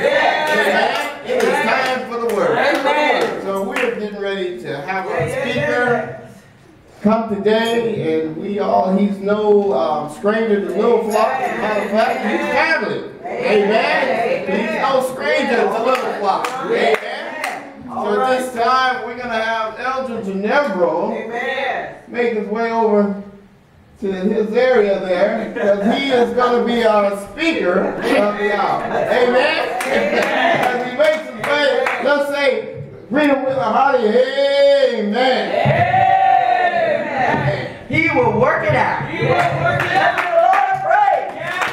Amen. It is time for the word. Amen. So we're getting ready to have our speaker come today, and he's no stranger to Little Flock. As a matter of fact, he's family. Amen. He's no stranger to Little Flock. Amen. So at this time, we're going to have Elder Ginevra make his way over to his area there, because he is going to be our speaker of the hour. Amen. As he makes his way, let's say, greet him with a hearty amen. Amen. He will work it out. He will work it out. Give the Lord a praise.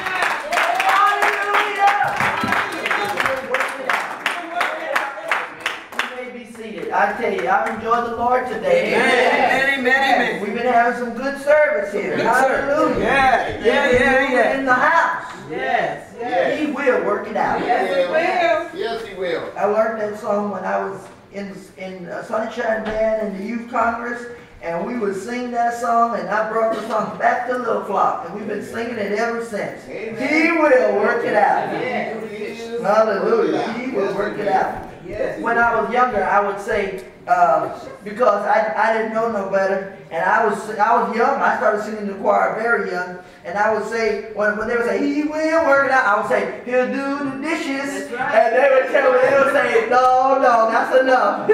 Hallelujah. You may be seated. I tell you, I enjoy the Lord today. Amen. Amen. We've been having some good service here. Hallelujah. Yeah. In the house. Yes. He will work it out. Yes, he will. I learned that song when I was in Sunshine Band in the Youth Congress, and we would sing that song, and I brought the song back to Little Flock, and we've been singing it ever since. Amen. He will work it out. Yes. Hallelujah. He will work it out. Yes. When I was younger, I would say, because I didn't know no better, and I was young. I started singing in the choir very young, and I would say, when they would say, he will work it out, I would say, he'll do the dishes. Right. And they would tell me, they would say, no, that's enough.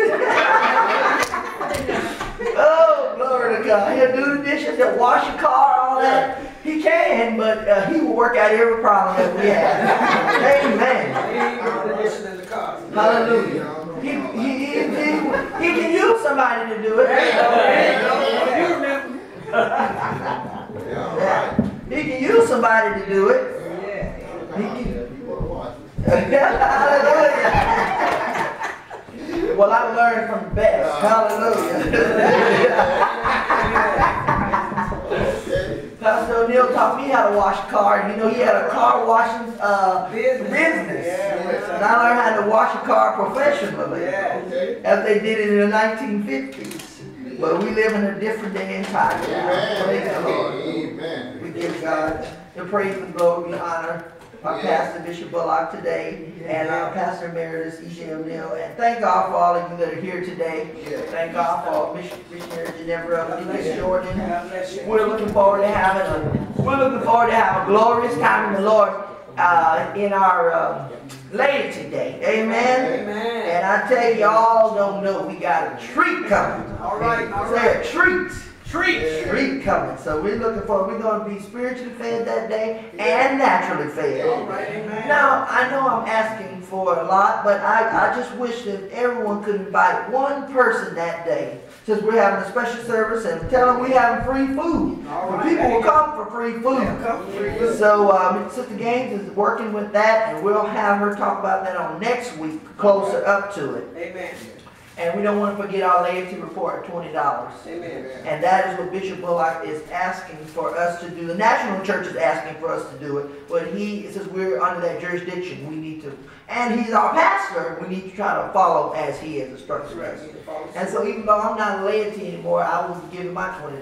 Oh, glory to God. He'll do the dishes, he'll wash your car, all that. He can, but he will work out every problem that we have. Amen. Hallelujah. He can use somebody to do it. He can use somebody to do it. Hallelujah. Well, I learned from the best. Hallelujah. Pastor O'Neill taught me how to wash a car. And, he had a car washing business. And I learned how to wash a car professionally, as they did it in the 1950s. But we live in a different day and time. Praise the Lord. Amen. We give God the praise, the glory, the honor. Our pastor, Bishop Bullock, today, and our pastor emeritus, E.J. O'Neill. And thank God for all of you that are here today. Thank God for Missionary Ginevra, Deacon Jordan. We're looking forward to having a glorious time in the Lord in our later today. Amen. And I tell you, y'all don't know, we got a treat coming. All right. Say a treat. Treat coming. So we're looking forward. We're going to be spiritually fed that day and naturally fed. All right, amen. Now, I know I'm asking for a lot, but I just wish that everyone could invite one person that day, since we're having a special service, and tell them we having free food. Right. People will come for free food. So Sister Gaines is working with that, and we'll have her talk about that on next week, closer up to it. Amen. And we don't want to forget our laity report of $20. Amen. And that is what Bishop Bullock is asking for us to do. The National Church is asking for us to do it. But since we're under that jurisdiction, we need to, and he's our pastor, we need to try to follow as he has instructed us. And so even though I'm not a laity anymore, I will give him my $20.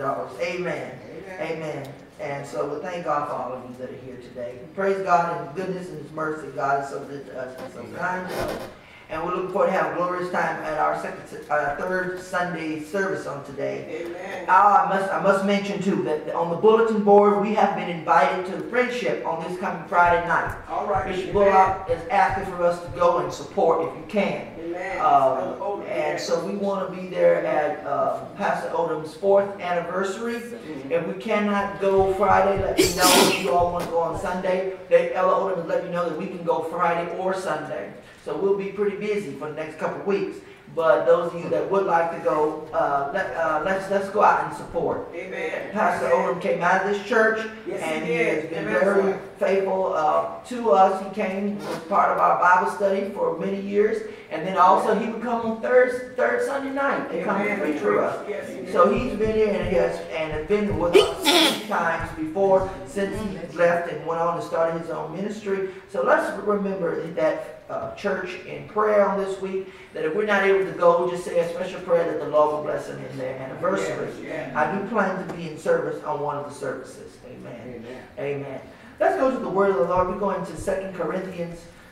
Amen. And so we thank God for all of you that are here today. Praise God in His goodness and His mercy. God is so good to us and so kind to us. And we're looking forward to have a glorious time at our third Sunday service on today. Amen. I must mention too that on the bulletin board we have been invited to friendship on this coming Friday night. All right. Bishop Bullock is asking for us to go and support if you can. Amen. And so we want to be there at Pastor Odom's 4th anniversary. If we cannot go Friday, let me know. If you all want to go on Sunday, Ella Odom has let me know that we can go Friday or Sunday. So we'll be pretty busy for the next couple of weeks. But those of you that would like to go, let's go out and support. Amen. Pastor Odom came out of this church, and he has been very faithful to us. He came as part of our Bible study for many years, and then also he would come on third Sunday night and come and preach for us. So he's been here and has been with us many times before, since he left and went on to start his own ministry. So let's remember that church in prayer on this week, that if we're not able to go, just say a special prayer that the Lord will bless them in their anniversary. I do plan to be in service on one of the services. Amen. Amen. Let's go to the word of the Lord. We're going to 2 Corinthians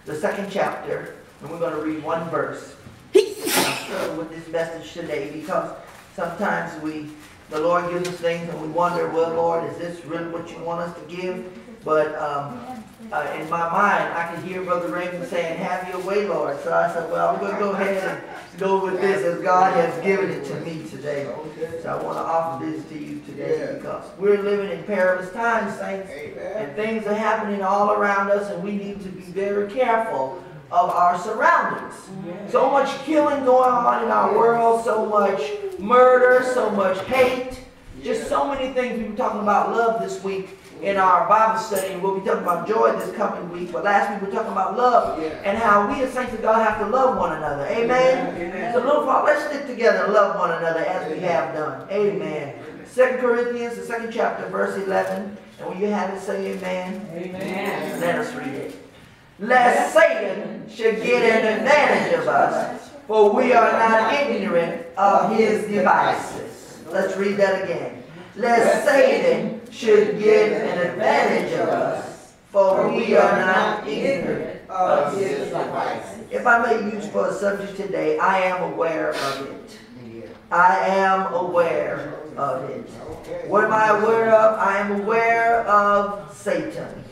the 2nd chapter, and we're going to read one verse. I'm struggling with this message today because sometimes the Lord gives us things and we wonder, well, Lord, is this really what you want us to give? But in my mind, I can hear Brother Raymond saying, have your way, Lord. So I said, well, I'm going to go ahead and go with this as God has given it to me today. So I want to offer this to you today because we're living in perilous times, saints. And things are happening all around us, and we need to be very careful of our surroundings. So much killing going on in our world, so much murder, so much hate, just so many things. We've been talking about love this week in our Bible study, and we'll be talking about joy this coming week. But last week we were talking about love and how we as saints of God have to love one another. Amen? So little Father, let's stick together and love one another as we have done. Amen. 2 Corinthians, the 2nd chapter, verse 11. And when you have it, say amen. Amen. Let us read it. Lest Satan should get an advantage of us, for we are not ignorant of his devices. Let's read that again. Lest Satan should get an advantage of us, for we are not ignorant of his devices. If I may use for a subject today, I am aware of it. I am aware of it. What am I aware of? I am aware of Satan.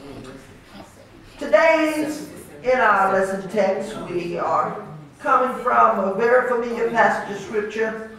Today's, in our lesson text, we are coming from a very familiar passage of Scripture.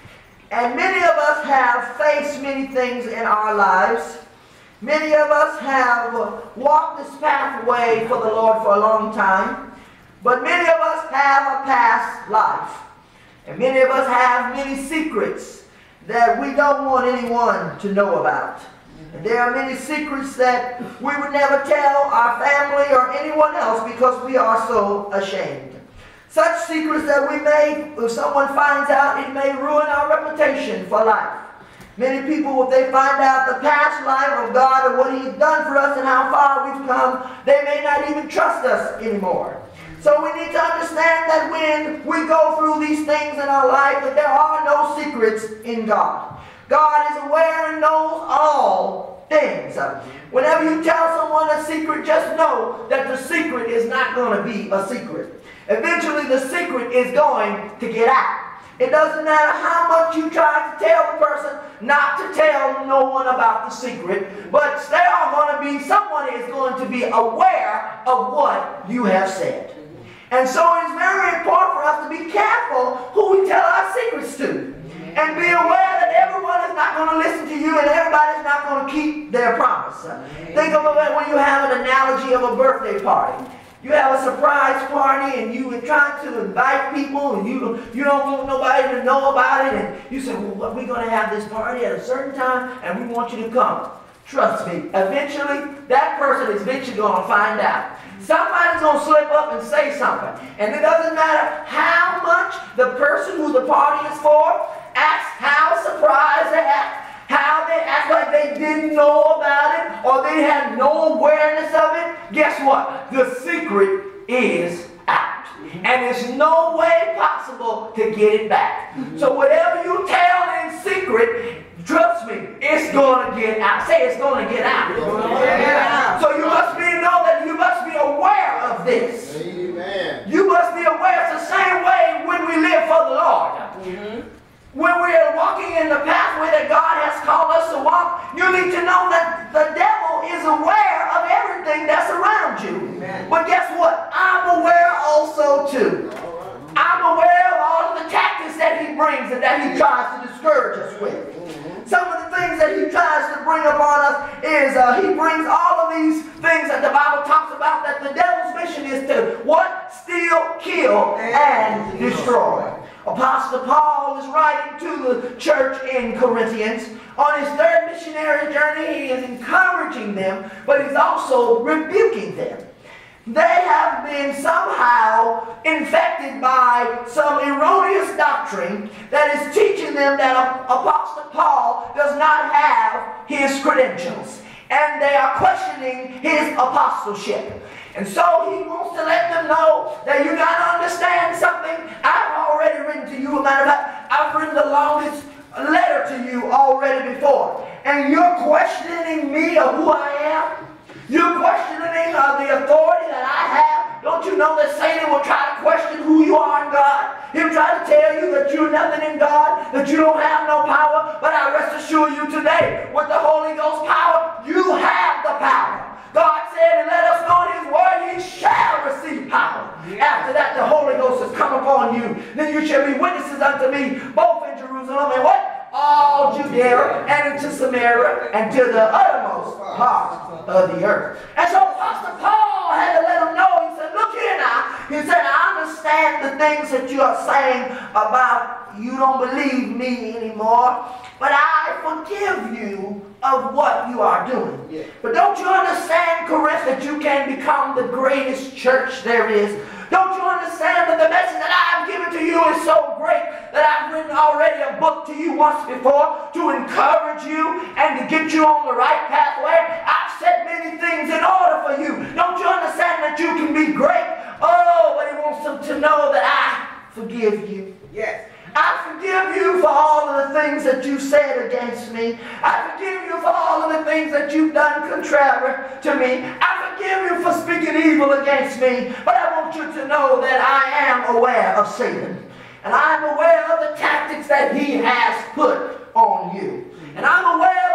And many of us have faced many things in our lives. Many of us have walked this pathway for the Lord for a long time. But many of us have a past life. And many of us have many secrets that we don't want anyone to know about. And there are many secrets that we would never tell our family or anyone else because we are so ashamed. Such secrets that we may, if someone finds out, it may ruin our reputation for life. Many people, if they find out the past life of God and what He's done for us and how far we've come, they may not even trust us anymore. So we need to understand that when we go through these things in our life, that there are no secrets in God. God is aware and knows all things. Whenever you tell someone a secret, just know that the secret is not going to be a secret. Eventually the secret is going to get out. It doesn't matter how much you try to tell the person not to tell no one about the secret, but there are going to be someone is going to be aware of what you have said. And so it's very important for us to be careful who we tell our secrets to. And be aware that everyone is not going to listen to you and everybody's not going to keep their promise. Think of it when you have an analogy of a birthday party. You have a surprise party and you are trying to invite people and you don't want nobody to know about it. And you say, well, we're going to have this party at a certain time and we want you to come. Trust me, eventually that person is eventually going to find out. Somebody's going to slip up and say something. And it doesn't matter how much the person who the party is for acts, how surprised they act, how they act like they didn't know about it or they had no awareness of it. Guess what? The secret is out. And there's no way possible to get it back. So whatever you tell in secret, trust me, it's going to get out. Say it's going to get out. So you must you must be aware of this. Amen. You must be aware. It's the same way when we live for the Lord. When we are walking in the pathway that God has called us to walk, you need to know that the devil is aware of everything that's around you. Amen. But guess what? I'm aware also too. I'm aware of all of the tactics that he brings and that he tries to discourage us with. Some of the things that he tries to bring upon us is he brings all of these things that the Bible talks about, that the devil's mission is to what? Steal, kill, and destroy. Apostle Paul is writing to the church in Corinthians. On his third missionary journey, he is encouraging them, but he's also rebuking them. They have been somehow infected by some erroneous doctrine that is teaching them that Apostle Paul does not have his credentials. And they are questioning his apostleship. And so he wants to let them know that you got to understand something. I've already written to you. As a matter of fact, I've written the longest letter to you already before. And you're questioning me of who I am. You're questioning the authority that I have Don't you know that Satan will try to question who you are in God? He'll try to tell you that you're nothing in God, that you don't have no power. But I rest assure you today, with the Holy Ghost power, you have the power. God said, and let us know in His word, ye shall receive power. After that, the Holy Ghost has come upon you. Then you shall be witnesses unto me, both in Jerusalem and what? All Judea and into Samaria and to the uttermost part of the earth. And so Apostle Paul had to let him know. He said, look here now. He said, I understand the things that you are saying about you don't believe me anymore, but I forgive you of what you are doing. Yeah. But don't you understand, Corinth, that you can become the greatest church there is? Don't you understand that the message that I have given to you is so great that I've written already a book to you once before to encourage you and to get you on the right pathway? I've said many things in order for you. Don't you understand that you can be great? Oh, but He wants them to know that I forgive you. Yes. I forgive you for all of the things that you said against me. I forgive you for all of the things that you've done contrary to me. I forgive you for speaking evil against me. But I want you to know that I am aware of Satan. And I'm aware of the tactics that he has put on you. And I'm aware